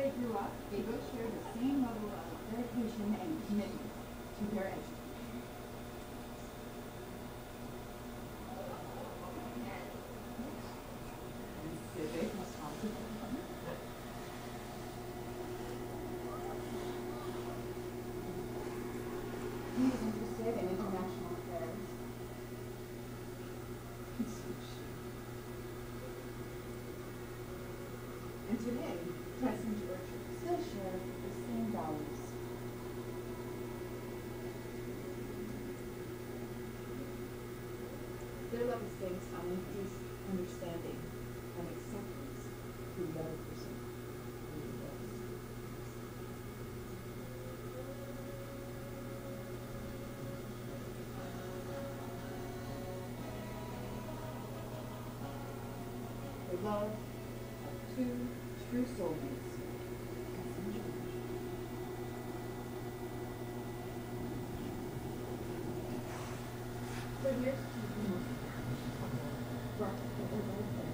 they grew up, they both shared the same level of dedication and commitment to their education. Civic responsibility. He is interested in international affairs. And today, Tess and George still share the same values. Their love is based on increased understanding and acceptance through the other person really is. The love of two true soulmates. So here's to the most brought together by